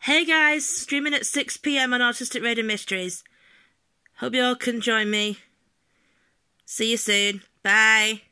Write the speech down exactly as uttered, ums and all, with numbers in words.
Hey guys, streaming at six p m on Autistic Raider Mysteries. Hope you all can join me. See you soon. Bye.